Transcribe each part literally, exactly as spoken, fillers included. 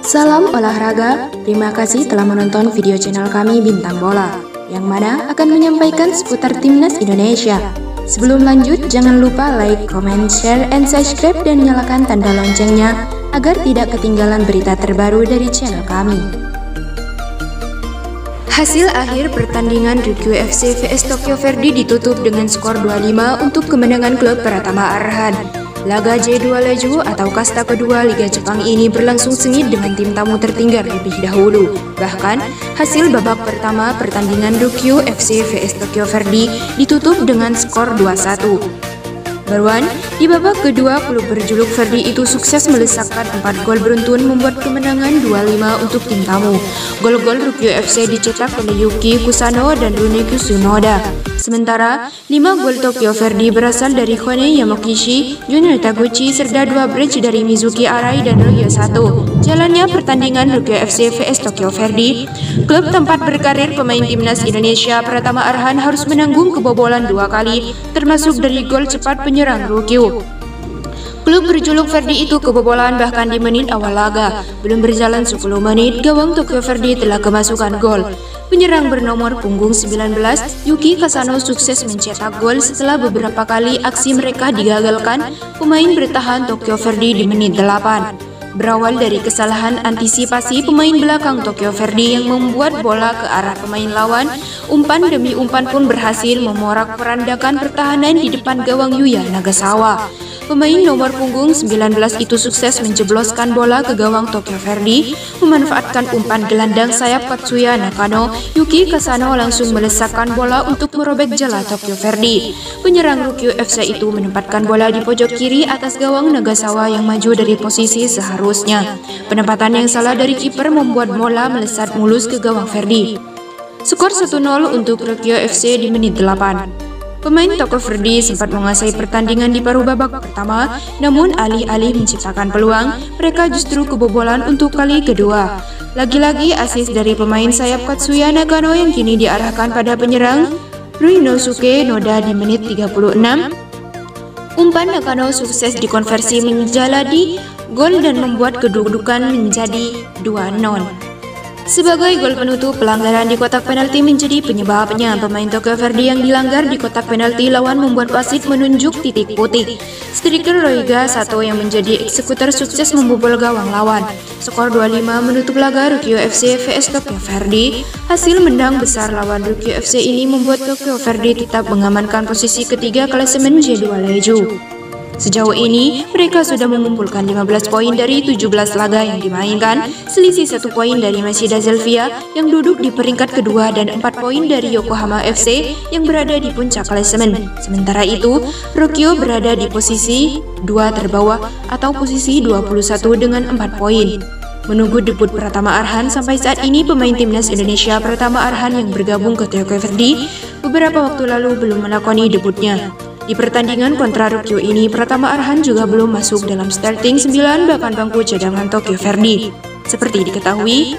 Salam olahraga, terima kasih telah menonton video channel kami Bintang Bola, yang mana akan menyampaikan seputar Timnas Indonesia. Sebelum lanjut, jangan lupa like, comment, share, and subscribe dan nyalakan tanda loncengnya agar tidak ketinggalan berita terbaru dari channel kami. Hasil akhir pertandingan Ryukyu F C vs Tokyo Verdy ditutup dengan skor dua lima untuk kemenangan klub Pratama Arhan. Laga J dua Leju atau kasta kedua Liga Jepang ini berlangsung sengit dengan tim tamu tertinggal lebih dahulu. Bahkan, hasil babak pertama pertandingan Ryukyu F C vs Tokyo Verdy ditutup dengan skor dua satu. Baruan, di babak kedua klub berjuluk Verdy itu sukses melesakkan empat gol beruntun membuat kemenangan dua lima untuk tim tamu. Gol-gol Ryukyu F C dicetak oleh Yuki Kusano dan Runeki Tsunoda. Sementara, lima gol Tokyo Verdy berasal dari Hone Yamakishi, Junior Taguchi, serta dua bridge dari Mizuki Arai dan Ryo Sato. Jalannya pertandingan Ryukyu F C vs Tokyo Verdy, klub tempat berkarir pemain Timnas Indonesia Pratama Arhan harus menanggung kebobolan dua kali, termasuk dari gol cepat penyerang Ryukyu. Klub berjuluk Verdy itu kebobolan bahkan di menit awal laga. Belum berjalan sepuluh menit, gawang Tokyo Verdy telah kemasukan gol. Penyerang bernomor punggung sembilan belas, Yuki Kasano sukses mencetak gol setelah beberapa kali aksi mereka digagalkan pemain bertahan Tokyo Verdy di menit delapan. Berawal dari kesalahan antisipasi pemain belakang Tokyo Verdy yang membuat bola ke arah pemain lawan, umpan demi umpan pun berhasil memorak-porandakan pertahanan di depan gawang Yuya Nagasawa. Pemain nomor punggung sembilan belas itu sukses menjebloskan bola ke gawang Tokyo Verdy, memanfaatkan umpan gelandang sayap Katsuya Nakano. Yuki Kasano langsung melesakkan bola untuk merobek jala Tokyo Verdy. Penyerang Ryukyu F C itu menempatkan bola di pojok kiri atas gawang Nagasawa yang maju dari posisi seharusnya. Penempatan yang salah dari kiper membuat bola melesat mulus ke gawang Verdy. Skor satu nol untuk Ryukyu F C di menit delapan. Pemain Tokyo Verdy sempat menguasai pertandingan di paruh babak pertama, namun alih-alih menciptakan peluang, mereka justru kebobolan untuk kali kedua. Lagi-lagi asis dari pemain sayap Katsuya Nakano yang kini diarahkan pada penyerang Ryunosuke Noda di menit tiga puluh enam. Umpan Nakano sukses dikonversi menjadi gol dan membuat kedudukan menjadi dua nol. Sebagai gol penutup, pelanggaran di kotak penalti menjadi penyebabnya. Pemain Tokyo Verdy yang dilanggar di kotak penalti lawan membuat wasit menunjuk titik putih. Striker Ryoga Sato yang menjadi eksekutor sukses membobol gawang lawan. Skor dua lima menutup laga Ryukyu F C vs Tokyo Verdy. Hasil menang besar lawan Ryukyu F C ini membuat Tokyo Verdy tetap mengamankan posisi ketiga klasemen J dua Leju. Sejauh ini, mereka sudah mengumpulkan lima belas poin dari tujuh belas laga yang dimainkan, selisih satu poin dari Mashida Zelvia yang duduk di peringkat kedua dan empat poin dari Yokohama F C yang berada di puncak klasemen. Sementara itu, Ryukyu berada di posisi dua terbawah atau posisi dua puluh satu dengan empat poin. Menunggu debut Pratama Arhan, sampai saat ini pemain Timnas Indonesia Pratama Arhan yang bergabung ke Tokyo Verdy beberapa waktu lalu belum melakoni debutnya. Di pertandingan kontra Ryukyu ini, Pratama Arhan juga belum masuk dalam starting sembilan bahkan bangku cadangan Tokyo Verdy. Seperti diketahui,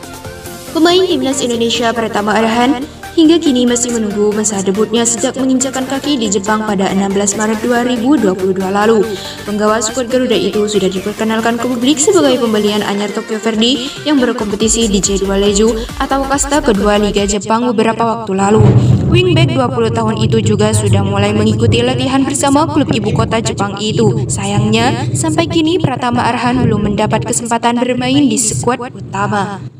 pemain Timnas Indonesia Pratama Arhan hingga kini masih menunggu masa debutnya sejak menginjakan kaki di Jepang pada enam belas Maret dua ribu dua puluh dua lalu. Penggawa skuad Garuda itu sudah diperkenalkan ke publik sebagai pembelian anyar Tokyo Verdy yang berkompetisi di J dua Leju atau kasta kedua Liga Jepang beberapa waktu lalu. Wingback dua puluh tahun itu juga sudah mulai mengikuti latihan bersama klub ibu kota Jepang itu. Sayangnya, sampai kini Pratama Arhan belum mendapat kesempatan bermain di skuad utama.